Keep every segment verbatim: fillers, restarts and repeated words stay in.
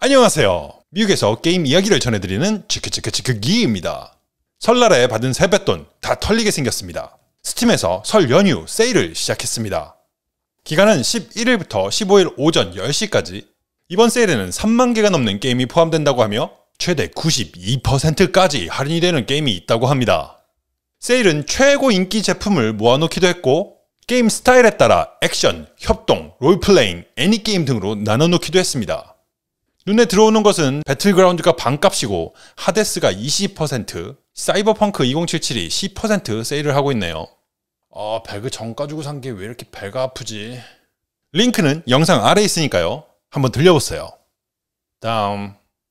안녕하세요. 미국에서 게임 이야기를 전해드리는 치크치크치크기입니다. 설날에 받은 세뱃돈 다 털리게 생겼습니다. 스팀에서 설 연휴 세일을 시작했습니다. 기간은 십일일부터 십오일 오전 열 시까지. 이번 세일에는 삼만 개가 넘는 게임이 포함된다고 하며 최대 구십이 퍼센트까지 할인이 되는 게임이 있다고 합니다. 세일은 최고 인기 제품을 모아놓기도 했고 게임 스타일에 따라 액션, 협동, 롤플레잉, 애니게임 등으로 나눠놓기도 했습니다. 눈에 들어오는 것은 배틀그라운드가 반값이고 하데스가 이십 퍼센트, 사이버펑크 이천칠십칠이 십 퍼센트 세일을 하고 있네요. 아, 배그 정가 주고 산 게 왜 이렇게 배가 아프지? 링크는 영상 아래에 있으니까요. 한번 들려보세요. 다음,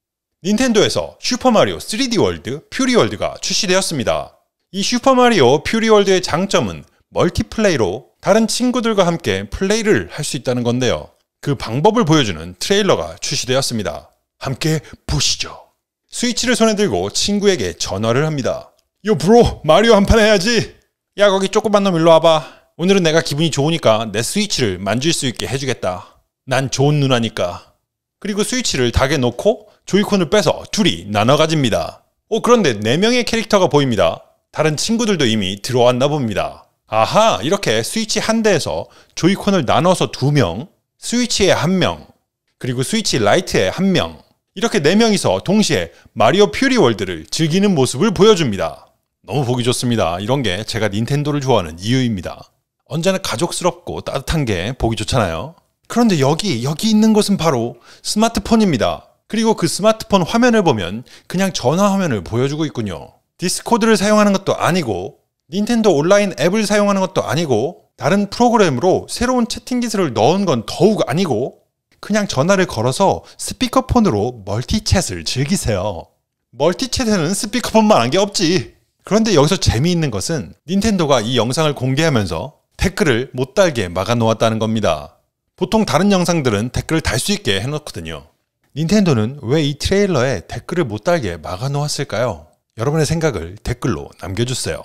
닌텐도에서 슈퍼마리오 쓰리디 월드 퓨리 월드가 출시되었습니다. 이 슈퍼마리오 퓨리 월드의 장점은 멀티플레이로 다른 친구들과 함께 플레이를 할 수 있다는 건데요. 그 방법을 보여주는 트레일러가 출시되었습니다. 함께 보시죠. 스위치를 손에 들고 친구에게 전화를 합니다. 요 브로, 마리오 한판 해야지. 야, 거기 조그만 놈 일로 와봐. 오늘은 내가 기분이 좋으니까 내 스위치를 만질 수 있게 해주겠다. 난 좋은 누나니까. 그리고 스위치를 닭에 놓고 조이콘을 빼서 둘이 나눠 가집니다. 오, 그런데 네 명의 캐릭터가 보입니다. 다른 친구들도 이미 들어왔나 봅니다. 아하, 이렇게 스위치 한 대에서 조이콘을 나눠서 두 명, 스위치에 한 명, 그리고 스위치 라이트에 한 명, 이렇게 네 명이서 동시에 마리오 퓨리 월드를 즐기는 모습을 보여줍니다. 너무 보기 좋습니다. 이런 게 제가 닌텐도를 좋아하는 이유입니다. 언제나 가족스럽고 따뜻한 게 보기 좋잖아요. 그런데 여기, 여기 있는 것은 바로 스마트폰입니다. 그리고 그 스마트폰 화면을 보면 그냥 전화 화면을 보여주고 있군요. 디스코드를 사용하는 것도 아니고 닌텐도 온라인 앱을 사용하는 것도 아니고 다른 프로그램으로 새로운 채팅 기술을 넣은 건 더욱 아니고 그냥 전화를 걸어서 스피커폰으로 멀티챗을 즐기세요. 멀티챗에는 스피커폰만한 게 없지. 그런데 여기서 재미있는 것은 닌텐도가 이 영상을 공개하면서 댓글을 못 달게 막아 놓았다는 겁니다. 보통 다른 영상들은 댓글을 달 수 있게 해놓거든요. 닌텐도는 왜 이 트레일러에 댓글을 못 달게 막아 놓았을까요? 여러분의 생각을 댓글로 남겨주세요.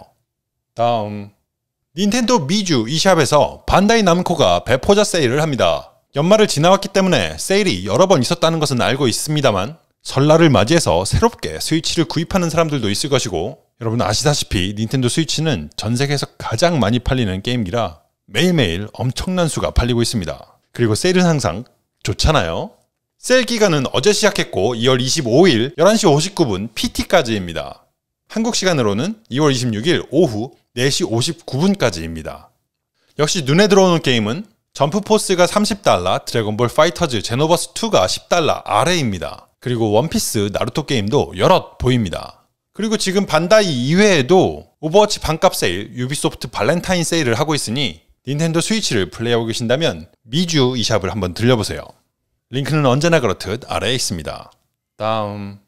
다음, 닌텐도 미주 이샵에서 반다이 남코가 배포자 세일을 합니다. 연말을 지나왔기 때문에 세일이 여러 번 있었다는 것은 알고 있습니다만 설날을 맞이해서 새롭게 스위치를 구입하는 사람들도 있을 것이고 여러분 아시다시피 닌텐도 스위치는 전 세계에서 가장 많이 팔리는 게임기라 매일매일 엄청난 수가 팔리고 있습니다. 그리고 세일은 항상 좋잖아요. 세일 기간은 어제 시작했고 이월 이십오일 열한 시 오십구 분 피티까지입니다. 한국 시간으로는 이월 이십육일 오후 네 시 오십구 분까지입니다. 역시 눈에 들어오는 게임은 점프포스가 삼십 달러, 드래곤볼 파이터즈 제노버스 투가 십 달러 아래입니다. 그리고 원피스 나루토 게임도 여럿 보입니다. 그리고 지금 반다이 이외에도 오버워치 반값 세일, 유비소프트 발렌타인 세일을 하고 있으니 닌텐도 스위치를 플레이하고 계신다면 미주 이샵을 한번 들려보세요. 링크는 언제나 그렇듯 아래에 있습니다. 다음,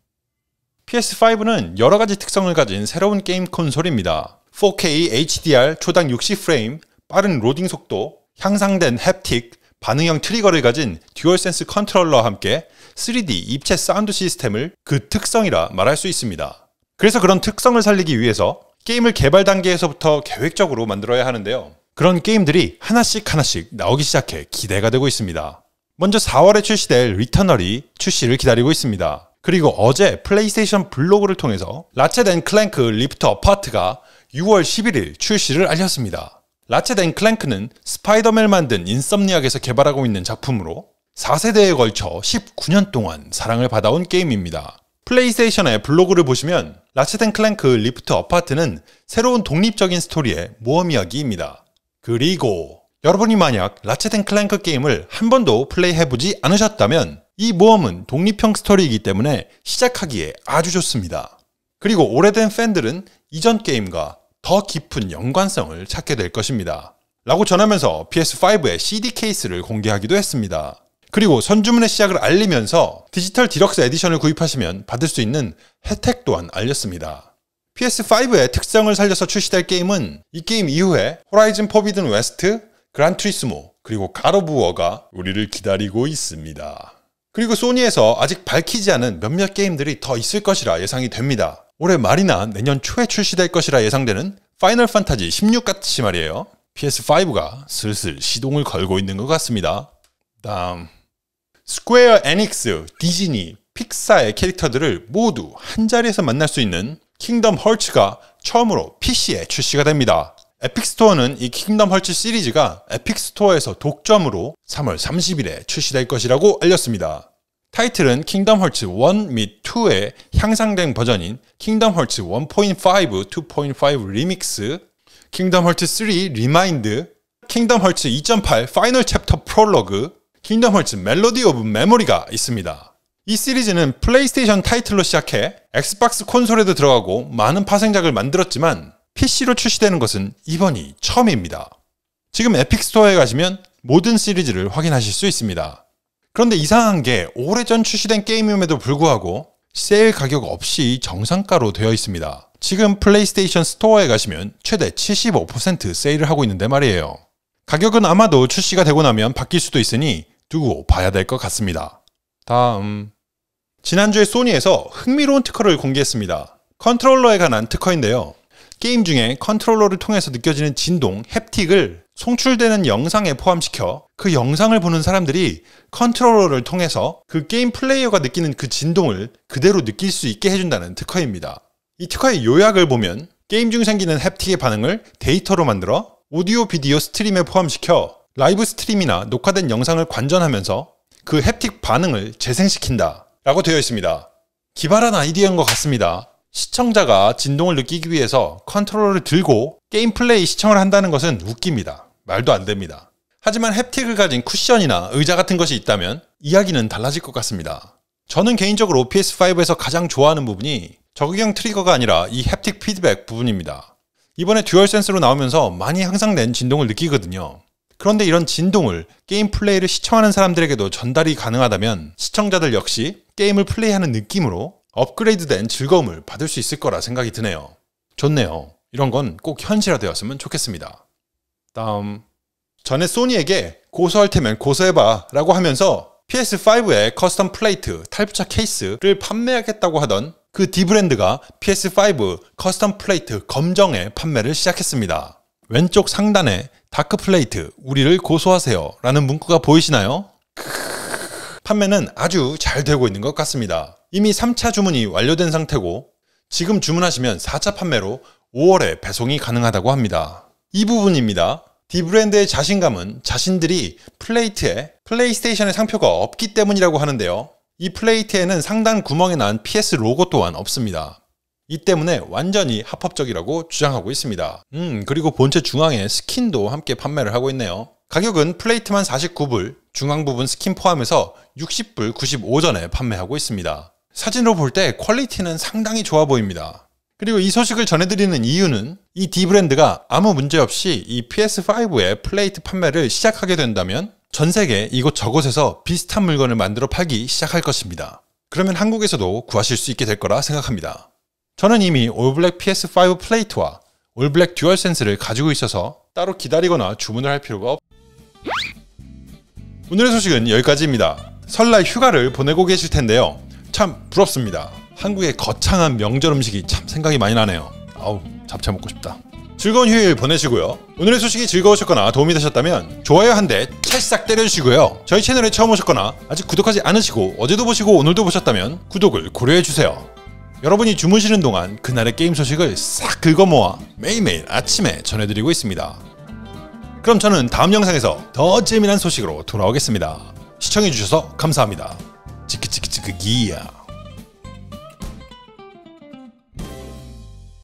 피에스 파이브는 여러가지 특성을 가진 새로운 게임 콘솔입니다. 포케이 에이치디알 초당 육십 프레임, 빠른 로딩 속도, 향상된 햅틱, 반응형 트리거를 가진 듀얼센스 컨트롤러와 함께 쓰리디 입체 사운드 시스템을 그 특성이라 말할 수 있습니다. 그래서 그런 특성을 살리기 위해서 게임을 개발 단계에서부터 계획적으로 만들어야 하는데요. 그런 게임들이 하나씩 하나씩 나오기 시작해 기대가 되고 있습니다. 먼저 사월에 출시될 리터널이 출시를 기다리고 있습니다. 그리고 어제 플레이스테이션 블로그를 통해서 라쳇 앤 클랭크 리프트 어파트가 유월 십일일 출시를 알렸습니다. 라쳇 앤 클랭크는 스파이더맨을 만든 인썸니악에서 개발하고 있는 작품으로 사 세대에 걸쳐 십구 년 동안 사랑을 받아온 게임입니다. 플레이스테이션의 블로그를 보시면 라쳇 앤 클랭크 리프트 어파트는 새로운 독립적인 스토리의 모험 이야기입니다. 그리고 여러분이 만약 라쳇 앤 클랭크 게임을 한 번도 플레이해보지 않으셨다면 이 모험은 독립형 스토리이기 때문에 시작하기에 아주 좋습니다. 그리고 오래된 팬들은 이전 게임과 더 깊은 연관성을 찾게 될 것입니다. 라고 전하면서 피에스 파이브의 씨디 케이스를 공개하기도 했습니다. 그리고 선주문의 시작을 알리면서 디지털 디럭스 에디션을 구입하시면 받을 수 있는 혜택 또한 알렸습니다. 피에스 파이브의 특성을 살려서 출시될 게임은 이 게임 이후에 호라이즌 포비든 웨스트, 그란투리스모, 그리고 갓 오브 워가 우리를 기다리고 있습니다. 그리고 소니에서 아직 밝히지 않은 몇몇 게임들이 더 있을 것이라 예상이 됩니다. 올해 말이나 내년 초에 출시될 것이라 예상되는 파이널 판타지 십육 같이 말이에요. 피에스 파이브가 슬슬 시동을 걸고 있는 것 같습니다. 다음, 스퀘어 에닉스, 디즈니, 픽사의 캐릭터들을 모두 한자리에서 만날 수 있는 킹덤 헐츠가 처음으로 피시에 출시가 됩니다. 에픽 스토어는 이 킹덤 헐츠 시리즈가 에픽 스토어에서 독점으로 삼월 삼십일에 출시될 것이라고 알렸습니다. 타이틀은 킹덤 헐츠 일 및 이의 향상된 버전인 킹덤 헐츠 일 포인트 오, 이 포인트 오 리믹스, 킹덤 헐츠 삼 리마인드, 킹덤 헐츠 이 점 팔 파이널 챕터 프롤로그, 킹덤 헐츠 멜로디 오브 메모리가 있습니다. 이 시리즈는 플레이스테이션 타이틀로 시작해 엑스박스 콘솔에도 들어가고 많은 파생작을 만들었지만 피시로 출시되는 것은 이번이 처음입니다. 지금 에픽 스토어에 가시면 모든 시리즈를 확인하실 수 있습니다. 그런데 이상한 게 오래전 출시된 게임임에도 불구하고 세일 가격 없이 정상가로 되어 있습니다. 지금 플레이스테이션 스토어에 가시면 최대 칠십오 퍼센트 세일을 하고 있는데 말이에요. 가격은 아마도 출시가 되고 나면 바뀔 수도 있으니 두고 봐야 될 것 같습니다. 다음, 지난주에 소니에서 흥미로운 특허를 공개했습니다. 컨트롤러에 관한 특허인데요. 게임 중에 컨트롤러를 통해서 느껴지는 진동, 햅틱을 송출되는 영상에 포함시켜 그 영상을 보는 사람들이 컨트롤러를 통해서 그 게임 플레이어가 느끼는 그 진동을 그대로 느낄 수 있게 해준다는 특허입니다. 이 특허의 요약을 보면 게임 중 생기는 햅틱의 반응을 데이터로 만들어 오디오 비디오 스트림에 포함시켜 라이브 스트림이나 녹화된 영상을 관전하면서 그 햅틱 반응을 재생시킨다 라고 되어 있습니다. 기발한 아이디어인 것 같습니다. 시청자가 진동을 느끼기 위해서 컨트롤러를 들고 게임 플레이 시청을 한다는 것은 웃깁니다. 말도 안 됩니다. 하지만 햅틱을 가진 쿠션이나 의자 같은 것이 있다면 이야기는 달라질 것 같습니다. 저는 개인적으로 피에스 파이브에서 가장 좋아하는 부분이 저격형 트리거가 아니라 이 햅틱 피드백 부분입니다. 이번에 듀얼센스로 나오면서 많이 향상된 진동을 느끼거든요. 그런데 이런 진동을 게임 플레이를 시청하는 사람들에게도 전달이 가능하다면 시청자들 역시 게임을 플레이하는 느낌으로 업그레이드된 즐거움을 받을 수 있을 거라 생각이 드네요. 좋네요. 이런 건 꼭 현실화되었으면 좋겠습니다. 다음, 전에 소니에게 고소할 테면 고소해봐 라고 하면서 피에스 파이브의 커스텀 플레이트, 탈부착 케이스를 판매하겠다고 하던 그 D브랜드가 피에스 파이브 커스텀 플레이트 검정의 판매를 시작했습니다. 왼쪽 상단에 다크 플레이트, 우리를 고소하세요 라는 문구가 보이시나요? 판매는 아주 잘 되고 있는 것 같습니다. 이미 삼 차 주문이 완료된 상태고 지금 주문하시면 사 차 판매로 오월에 배송이 가능하다고 합니다. 이 부분입니다. D브랜드의 자신감은 자신들이 플레이트에 플레이스테이션의 상표가 없기 때문이라고 하는데요. 이 플레이트에는 상단 구멍에 난 피에스 로고 또한 없습니다. 이 때문에 완전히 합법적이라고 주장하고 있습니다. 음 그리고 본체 중앙에 스킨도 함께 판매를 하고 있네요. 가격은 플레이트만 사십구 불, 중앙 부분 스킨 포함해서 육십 불 구십오 전에 판매하고 있습니다. 사진으로 볼 때 퀄리티는 상당히 좋아 보입니다. 그리고 이 소식을 전해드리는 이유는 이 D브랜드가 아무 문제 없이 이 피에스 파이브의 플레이트 판매를 시작하게 된다면 전 세계 이곳저곳에서 비슷한 물건을 만들어 팔기 시작할 것입니다. 그러면 한국에서도 구하실 수 있게 될 거라 생각합니다. 저는 이미 올블랙 피에스 파이브 플레이트와 올블랙 듀얼센스를 가지고 있어서 따로 기다리거나 주문을 할 필요가 없... 오늘의 소식은 여기까지입니다. 설날 휴가를 보내고 계실 텐데요. 참 부럽습니다. 한국의 거창한 명절 음식이 참 생각이 많이 나네요. 아우 잡채 먹고 싶다. 즐거운 휴일 보내시고요. 오늘의 소식이 즐거우셨거나 도움이 되셨다면 좋아요 한 대 찰싹 때려주시고요. 저희 채널에 처음 오셨거나 아직 구독하지 않으시고 어제도 보시고 오늘도 보셨다면 구독을 고려해주세요. 여러분이 주무시는 동안 그날의 게임 소식을 싹 긁어모아 매일매일 아침에 전해드리고 있습니다. 그럼 저는 다음 영상에서 더 재미난 소식으로 돌아오겠습니다. 시청해주셔서 감사합니다. 치크치크치크 기야.